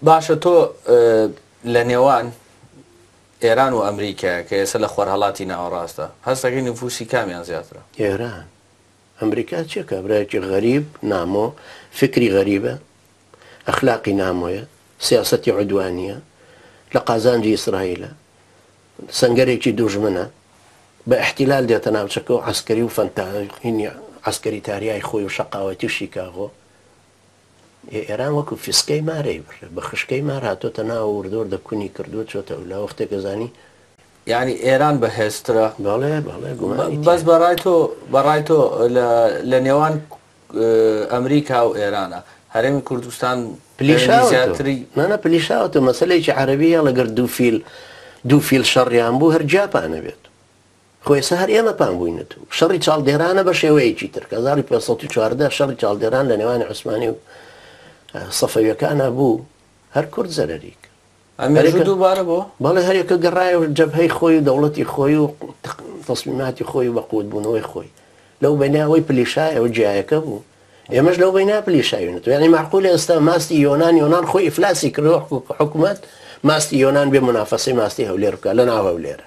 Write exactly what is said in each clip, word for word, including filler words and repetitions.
باشە تۆ لە نێوان ئێران و ئەمریکا کە ئێستا لە خۆرهەڵاتی ناوەڕاستە هەستەکەی نفوسی کامیان زیاترە؟ ئێران. ئەمریکا چێکە برایەکی غەریب نامۆ، فکری غەریبە، ئەخلاقی نامۆیە، سیاسەتی عودوانیە، لە قازانجی ئیسرائیلە، سەنگەرێکی دوژمنە، بە احتیلال دێتە ناوچەکە و عسکەری و فەنتاهینی عسکەری تاریای خۆی و شەقاوەتی و شیکاغۆ. ئێران وەکو فیسکەی مارەی بڕێ بە خشکەی مار هاتۆتە ناو وردۆر دەکوونی کردووە چۆتە لە وەختێکە زانی یعنی ئێران بەهێزترە. بەڵێ بەڵێ گومانی بەس بەڕای تۆ بەڕای تۆ لە نێوان ئەمریکا و ئێرانە هەرێمی کوردستان پلیشاوتری نانە پلیشاوتە مەسەلەیەکی عەرەبیە لەگەر دوو فیل دوو فیل شەڕیان بوو هەر جاپانە بێت خۆی ئێستا هەر ئێمە پان بووینەت و شەڕی چاڵدێرانە بە شێوەیەکی تر کە هەزار و پێنج سەد و چواردە شەڕی چاڵدێران لە نێوانی عوسمانی و سەفەویەکانە بوو هەر کورد زەرەریک دووبارە بۆ بەڵێ هەرێکە گەڕایە و جەبهەی خۆی و دەوڵەتی خۆی و تەسمیماتی خۆی و بەقوت بوونەوەی خۆی لەو بەیناوەی پلیشایە و جیایەکە بوو ئێمەش لەو بەینا پلیشاوێنێت یعنی معقولە ئێستا ماستی یۆنان یۆنان خۆی ئیفلاسی کردەوە حکوومەت ماستی یۆنان بێ منافەسەی ماستی هەولێر بکات لە ناو هەولێرە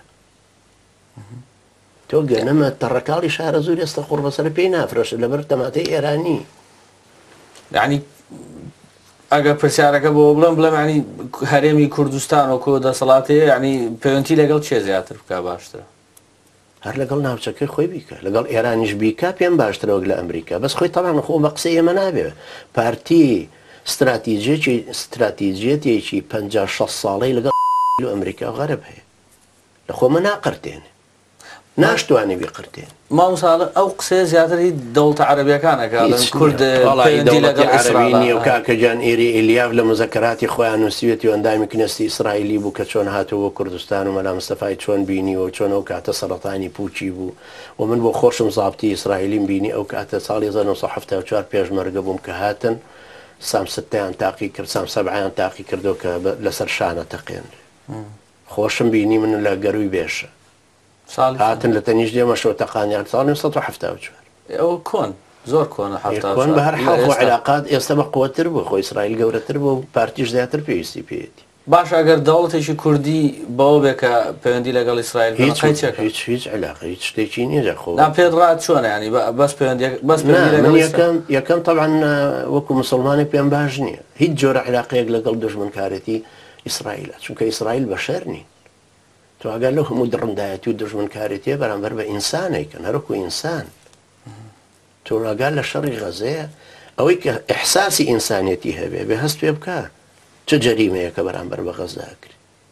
تۆ گەنەمە تەڕەکاڵی شارە زۆر ئێستا قوڕ بەسەر پێی نافرۆشە لەبەر تەماتەی ئێرانی یعنی ئەگەر پرسیارەکە بۆ بڵم بڵێم ینی هەرێمی کوردستان و کۆ دەسەڵاتەیە یعنی پەیوەندی لەگەڵ چێ زیاتر بکە باشترە هەر لەگەڵ ناوچەکەی خۆی بیکە لەگەڵ ئێرانیش بیکە پێم باشترەوە لە ئەمریکا بەس خۆی تەڵان خۆ بە قسەی ئێمە نابێ پارتی استراتیژیەکی استراتیژیەتێکی پەنجا شەش ساڵەی لەگەڵ و ئەمریکا غەرب هەیە لە خۆمە ناقرتێنێ ناشتوانێ بیقرتێن مامۆستا ئەو قسەیە زیاتری دەوڵەتە عەرەبیەکانەکە کورد پەیوەندی لەگەڵ عەرەبی نییە و کاکەجان ئێری ئێلیاف لە مزەکەراتی خۆیان نووسیوێتی و ئەندامی کنەستی ئیسرائیلی بوو کە چۆن هاتووە کوردستان و مەلا مستەفای چۆن بینیوە چۆن ئەو کاتە سەرەتانی پوچی بوو و من بۆ خۆشم زابتی ئیسرائیلیم بینی ئەو کاتە ساڵی هەزار و نۆ سەد و هەفتاد و چوار پێشمەرگە بووم کە هاتن سام ستەیان تاقی کرد سام سەبعەیان تاقی کردو کە لەسەر شانە تەقێن خۆشم بینی من لە گەروی بێشە هاتن لە تەنیش دێمەشەوە تەقانیان ساڵی سەد و هەفتاد و چوار ئەوە کۆن زۆر کۆنە کۆن بە هەر حاڵ خۆ علاقات ئێستا بە قووەتر بوو خۆ ئیسرائیل گەورەتر بوو پارتیش زیاتر پێویستی پێێتی باش ئەگەر دەوڵەتێکی کوردی بەوە بێ کە پەیوەندی لەگەڵ ئیسرائیل هیچ هیچ علاقە هیچ شتێکی نییە خۆ پێت ڕات چۆنە ینی بەس بەس یەکەم یەکەم تەبعاً وەکو مسلمانێک پێم باش نییە هیچ جۆرە علاقەیەک لەگەڵ دژمنکارەتی ئیسرائیلە چونکە ئیسرائیل بەشەر نین تۆ ئەگەر لەو هەموو دڕندایەتی و دژمنکارێتیە بەرامبەر بە ئینسانێکن هەرەکو ئینسان تۆ ئەگەر لە شەڕی غەزەیە ئەوەی کە ئیحساسی ئینسانێتی هەبێ بێ هەست پێ بکە چه جەریمەیە کە بەرامبەر بە غەزا کرد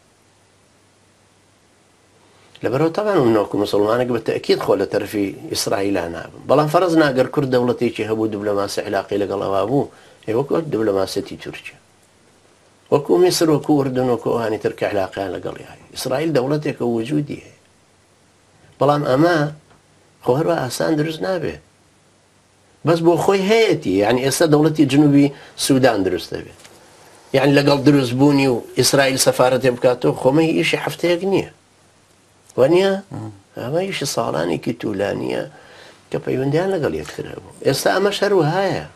لەبەرەوە تەبعاً منەوەکو مسلمانێک بە تەئکید خۆ لە تەرەفی ئیسرائیلا نابم بەڵام فەرەز ناگەر کورد دەوڵەتێکی هەبوو دیبلۆماسی علاقەی لەگەڵ ئەوا بوو وەکو دیبلۆماسیەتی تورکیا وەکو میسر وەکو ئوردن وەکو ئەوانی تر کە علاقەیان لەگەڵی هەیە ئیسرائیل دەوڵەتێکە وجودی هەیە بەڵام ئەمە خۆ هەروە ئاسان دروست نابێت بەس بۆ خۆی هەیەتی یعنی ئێستا دەوڵەتی جنوبی سوودان دروست دەبێت یعنی لەگەڵ دروست بوونی و ئیسرائیل سەفارەتێ بکاتەوە خۆمە ئیشی هەفتەیەک نییە وانە ئەمە ئیشی ساڵانێکی توولانیە کە پەیوەندیان لەگەڵ یەکتر هەبوو ئێستا ئەمەش هەروەهایە